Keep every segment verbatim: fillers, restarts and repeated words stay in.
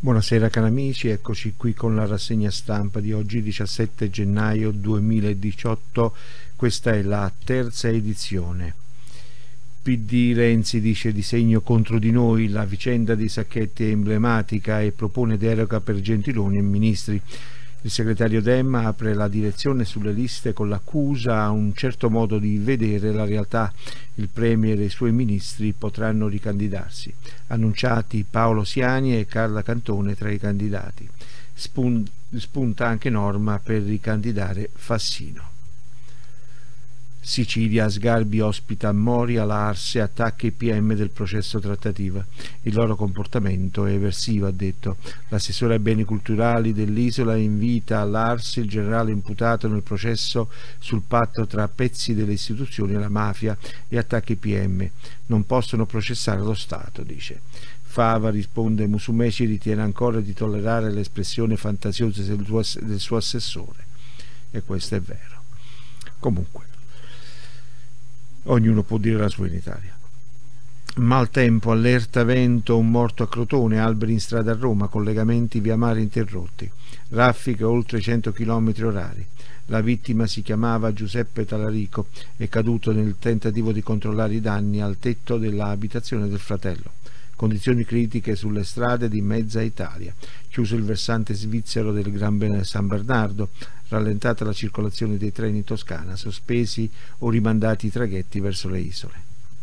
Buonasera cari amici, eccoci qui con la rassegna stampa di oggi diciassette gennaio duemiladiciotto, questa è la terza edizione. P D Renzi dice di segno contro di noi, la vicenda di Sacchetti è emblematica e propone deroga per Gentiloni e ministri. Il segretario Dem apre la direzione sulle liste con l'accusa a un certo modo di vedere la realtà. Il Premier e i suoi ministri potranno ricandidarsi. Annunciati Paolo Siani e Carla Cantone tra i candidati. Spun- spunta anche norma per ricandidare Fassino. Sicilia, Sgarbi ospita Moria, l'Arse, attacca i P M del processo trattativa. Il loro comportamento è eversivo, ha detto. L'assessore ai beni culturali dell'isola invita all'Arse il generale imputato nel processo sul patto tra pezzi delle istituzioni e la mafia e attacca i P M. Non possono processare lo Stato, dice. Fava risponde: Musumeci ritiene ancora di tollerare le espressioni fantasiose del suo, del suo assessore. E questo è vero. Comunque, ognuno può dire la sua in Italia. Maltempo, allerta vento, un morto a Crotone, alberi in strada a Roma, collegamenti via mare interrotti, raffiche oltre cento chilometri orari. La vittima si chiamava Giuseppe Talarico, è caduto nel tentativo di controllare i danni al tetto dell'abitazione del fratello. Condizioni critiche sulle strade di mezza Italia, chiuso il versante svizzero del Gran San Bernardo, rallentata la circolazione dei treni in Toscana, sospesi o rimandati i traghetti verso le isole.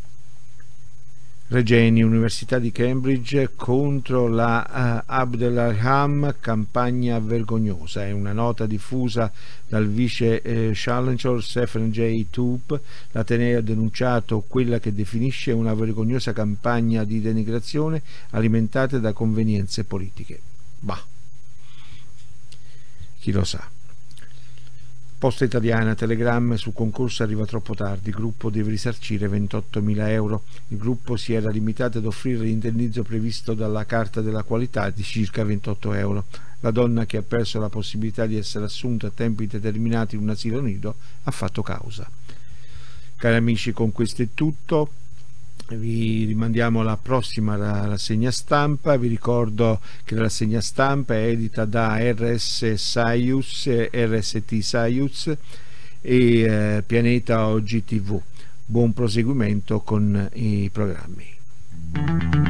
Regeni, Università di Cambridge contro la uh, Abdelrahman, campagna vergognosa. È una nota diffusa dal vice eh, Challenger Stephen J. Toop. L'Ateneo ha denunciato quella che definisce una vergognosa campagna di denigrazione alimentata da convenienze politiche. Bah, chi lo sa. Posta Italiana, telegramma su concorso arriva troppo tardi, il gruppo deve risarcire ventottomila euro. Il gruppo si era limitato ad offrire l'indennizzo previsto dalla Carta della Qualità di circa ventotto euro. La donna, che ha perso la possibilità di essere assunta a tempo indeterminato in un asilo nido, ha fatto causa. Cari amici, con questo è tutto. Vi rimandiamo alla prossima rassegna stampa. Vi ricordo che la rassegna stampa è edita da R S Saius, R S T Saius e eh, Pianeta Oggi tivù. Buon proseguimento con i programmi.